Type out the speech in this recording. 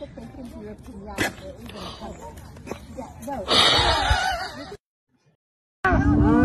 that they can do a pinata or even a puzzle. Yeah, no.